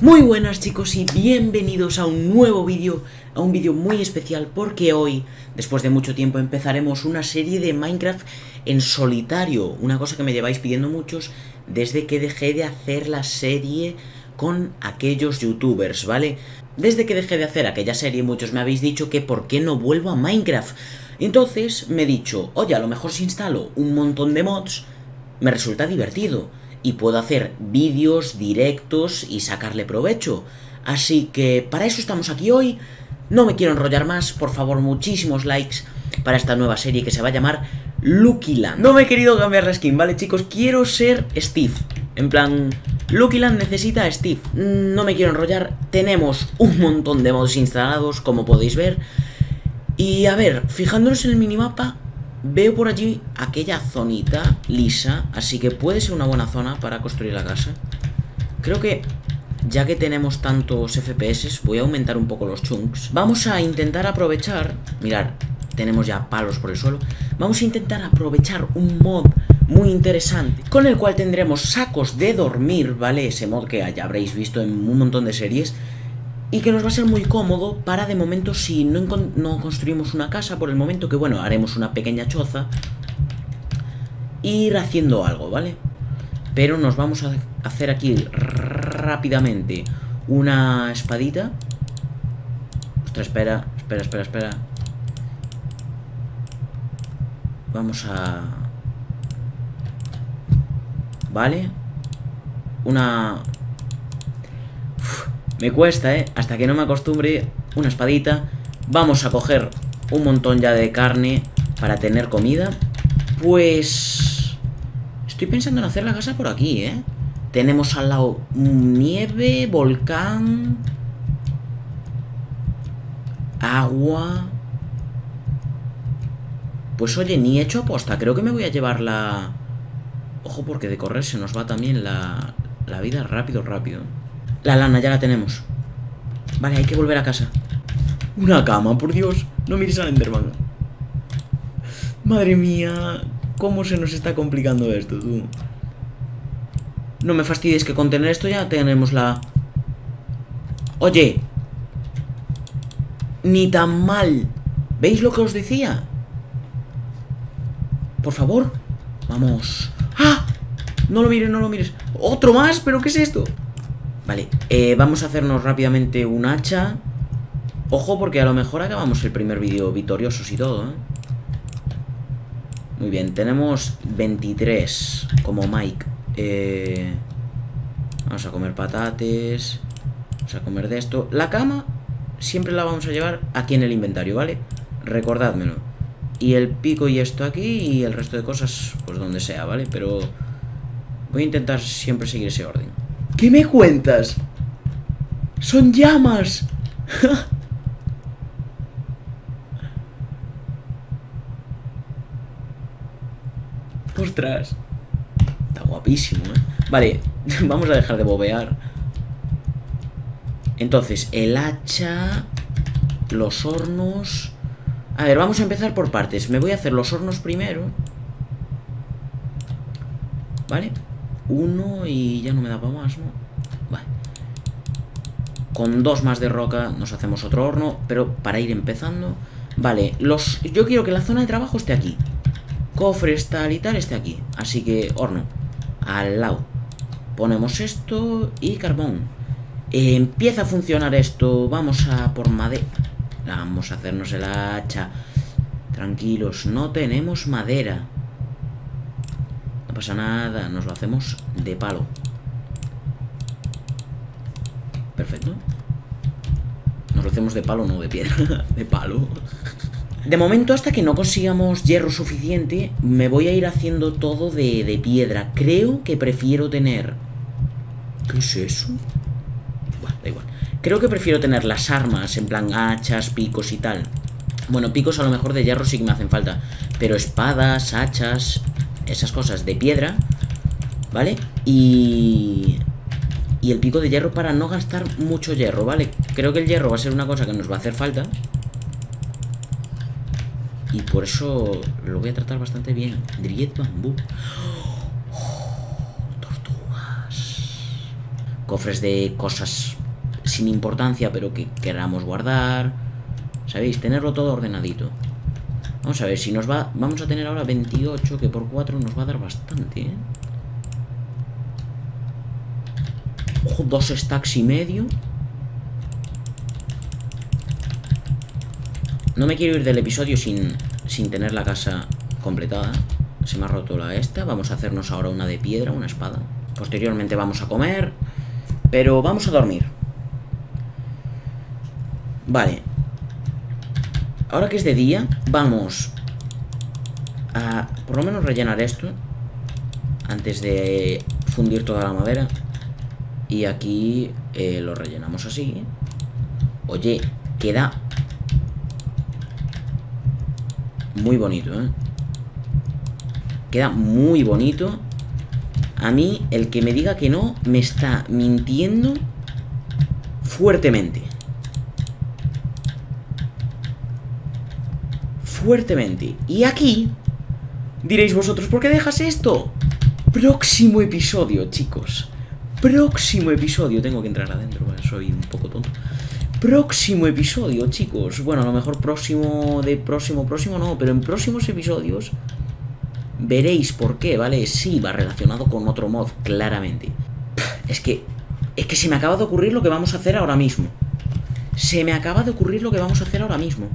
Muy buenas chicos y bienvenidos a un nuevo vídeo, a un vídeo muy especial porque hoy, después de mucho tiempo, empezaremos una serie de Minecraft en solitario. Una cosa que me lleváis pidiendo muchos desde que dejé de hacer la serie con aquellos youtubers, ¿vale? Desde que dejé de hacer aquella serie muchos me habéis dicho que por qué no vuelvo a Minecraft. Entonces me he dicho, oye, a lo mejor si instalo un montón de mods me resulta divertido y puedo hacer vídeos, directos y sacarle provecho. Así que para eso estamos aquí hoy. No me quiero enrollar más, por favor, muchísimos likes para esta nueva serie que se va a llamar Lucky Land. No me he querido cambiar la skin, ¿vale, chicos? Quiero ser Steve. En plan, Lucky Land necesita a Steve. No me quiero enrollar. Tenemos un montón de mods instalados, como podéis ver. Y a ver, fijándonos en el minimapa, veo por allí aquella zonita lisa, así que puede ser una buena zona para construir la casa. Creo que, ya que tenemos tantos FPS, voy a aumentar un poco los chunks. Vamos a intentar aprovechar, mirad, tenemos ya palos por el suelo. Vamos a intentar aprovechar un mod muy interesante, con el cual tendremos sacos de dormir, ¿vale? Ese mod que ya habréis visto en un montón de series. Y que nos va a ser muy cómodo para, de momento, si no construimos una casa, por el momento, que bueno, haremos una pequeña choza, ir haciendo algo, ¿vale? Pero nos vamos a hacer aquí rápidamente una espadita. Ostras, espera. Vamos a... Vale. Una... Me cuesta, hasta que no me acostumbre. Una espadita. Vamos a coger un montón ya de carne para tener comida. Pues... estoy pensando en hacer la casa por aquí, Tenemos al lado nieve, volcán, agua. Pues oye, ni he hecho aposta. Creo que me voy a llevar la... Ojo, porque de correr se nos va también la vida rápido. La lana ya la tenemos. Vale, hay que volver a casa. Una cama, por Dios. No mires al Enderman. Madre mía, cómo se nos está complicando esto, tú. No me fastidies, que con tener esto ya tenemos la... Oye, ni tan mal. ¿Veis lo que os decía? Por favor. Vamos. ¡Ah! No lo mires. ¿Otro más? ¿Pero qué es esto? Vale, vamos a hacernos rápidamente un hacha. Ojo, porque a lo mejor acabamos el primer vídeo victoriosos y todo, Muy bien, tenemos 23 como Mike. Vamos a comer patates. Vamos a comer de esto. La cama siempre la vamos a llevar aquí en el inventario, ¿vale? Recordádmelo. Y el pico y esto aquí, y el resto de cosas, pues donde sea, ¿vale? Pero voy a intentar siempre seguir ese orden. ¿Qué me cuentas? ¡Son llamas! ¡Ostras! Está guapísimo, Vale, vamos a dejar de bobear. Entonces, el hacha, los hornos... A ver, vamos a empezar por partes. Me voy a hacer los hornos primero. ¿Vale? Uno y ya no me da para más, ¿no? Vale. Con 2 más de roca nos hacemos otro horno, pero para ir empezando. Vale, yo quiero que la zona de trabajo esté aquí. Cofres, tal y tal, esté aquí. Así que horno al lado. Ponemos esto y carbón. Empieza a funcionar esto. Vamos a por madera. Vamos a hacernos el hacha. Tranquilos, no tenemos madera. No pasa nada, nos lo hacemos de palo. Perfecto. Nos lo hacemos de palo, no de piedra. De palo. De momento, hasta que no consigamos hierro suficiente, me voy a ir haciendo todo de piedra. Creo que prefiero tener... ¿Qué es eso? Bueno, da igual. Creo que prefiero tener las armas, en plan hachas, picos y tal. Bueno, picos a lo mejor de hierro sí que me hacen falta, pero espadas, hachas, esas cosas de piedra, ¿vale? Y el pico de hierro para no gastar mucho hierro, ¿vale? Creo que el hierro va a ser una cosa que nos va a hacer falta. Y por eso lo voy a tratar bastante bien. Dried bambú. Oh, tortugas. cofres de cosas sin importancia, pero que queramos guardar. ¿Sabéis? Tenerlo todo ordenadito. Vamos a ver si nos va... Vamos a tener ahora 28, que por 4 nos va a dar bastante, ¿eh? Ojo, 2 stacks y medio. No me quiero ir del episodio sin tener la casa completada. Se me ha roto la esta. Vamos a hacernos ahora una de piedra, una espada. Posteriormente vamos a comer. Pero vamos a dormir. Vale. Ahora que es de día, vamos a por lo menos rellenar esto antes de fundir toda la madera. Y aquí lo rellenamos así, ¿eh? Oye, queda muy bonito, ¿eh? Queda muy bonito. A mí, el que me diga que no, me está mintiendo fuertemente. Fuertemente. Y aquí diréis vosotros, ¿por qué dejas esto? Próximo episodio, chicos. Próximo episodio. Tengo que entrar adentro, soy un poco tonto. Próximo episodio, chicos. Bueno, a lo mejor próximo no, pero en próximos episodios veréis por qué, ¿vale? Sí, va relacionado con otro mod, claramente. Es que se me acaba de ocurrir lo que vamos a hacer ahora mismo. Se me acaba de ocurrir lo que vamos a hacer ahora mismo.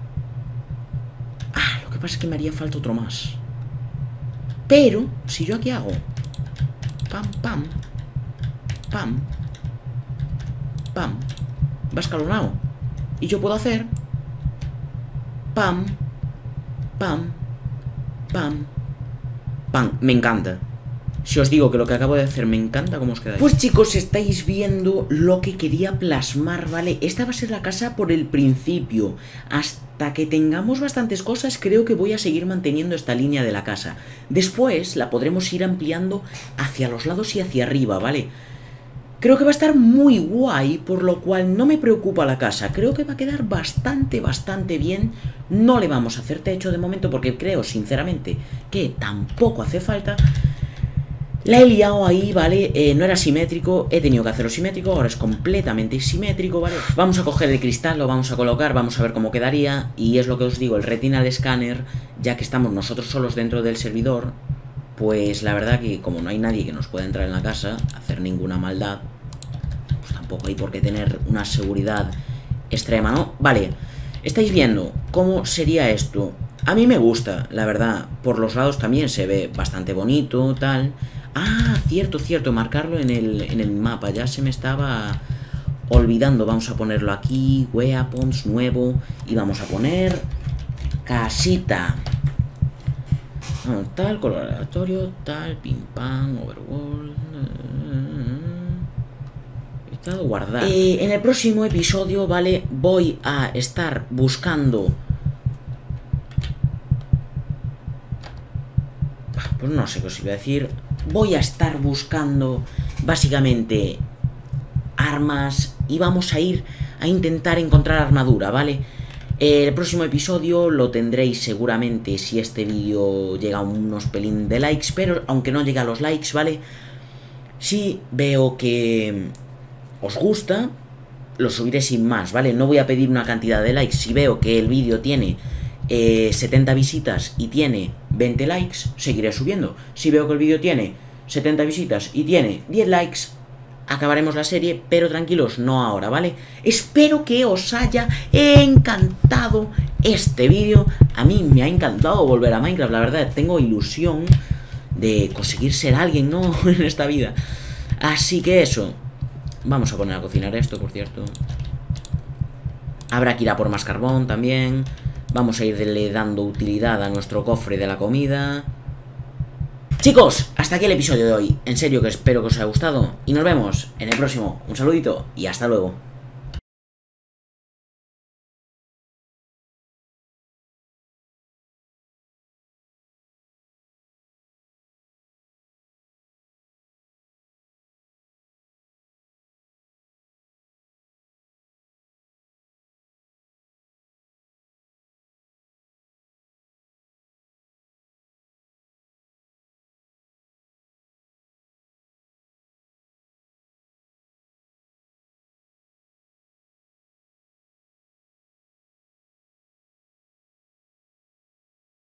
Ah, lo que pasa es que me haría falta otro más. Pero, si yo aquí hago pam, pam, pam, pam, va escalonado. Y yo puedo hacer pam, pam, pam, pam. Me encanta. Si os digo que lo que acabo de hacer me encanta, ¿cómo os quedáis? Pues chicos, estáis viendo lo que quería plasmar, ¿vale? Esta va a ser la casa por el principio. Hasta que tengamos bastantes cosas, creo que voy a seguir manteniendo esta línea de la casa. Después la podremos ir ampliando hacia los lados y hacia arriba, ¿vale? Creo que va a estar muy guay, por lo cual no me preocupa la casa. Creo que va a quedar bastante bien. No le vamos a hacer techo de momento porque creo, sinceramente, que tampoco hace falta. La he liado ahí, ¿vale? No era simétrico, he tenido que hacerlo simétrico, ahora es completamente simétrico, ¿vale? Vamos a coger el cristal, lo vamos a colocar, vamos a ver cómo quedaría. Y es lo que os digo, el retinal scanner, ya que estamos nosotros solos dentro del servidor, pues la verdad que como no hay nadie que nos pueda entrar en la casa, hacer ninguna maldad, pues tampoco hay por qué tener una seguridad extrema, ¿no? Vale, estáis viendo cómo sería esto. A mí me gusta, la verdad, por los lados también se ve bastante bonito, tal. Ah, cierto, marcarlo en el mapa, ya se me estaba olvidando. Vamos a ponerlo aquí, weapons, nuevo, y vamos a poner casita. Tal, color aleatorio, tal, pim pam, overworld. Estado guardar. En el próximo episodio, ¿vale? Voy a estar buscando... Pues no sé qué os iba a decir. Voy a estar buscando básicamente armas y vamos a ir a intentar encontrar armadura, ¿vale? El próximo episodio lo tendréis seguramente si este vídeo llega a unos pelín de likes, pero aunque no llegue a los likes, ¿vale? Si veo que os gusta, lo subiré sin más, ¿vale? No voy a pedir una cantidad de likes. Si veo que el vídeo tiene 70 visitas y tiene 20 likes, seguiré subiendo. Si veo que el vídeo tiene 70 visitas y tiene 10 likes, acabaremos la serie, pero tranquilos, no ahora, ¿vale? Espero que os haya encantado este vídeo. A mí me ha encantado volver a Minecraft, la verdad, tengo ilusión de conseguir ser alguien, ¿no? En esta vida. Así que eso. Vamos a poner a cocinar esto, por cierto. Habrá que ir a por más carbón también. Vamos a irle dando utilidad a nuestro cofre de la comida. Chicos, hasta aquí el episodio de hoy. En serio que espero que os haya gustado. Y nos vemos en el próximo. Un saludito y hasta luego.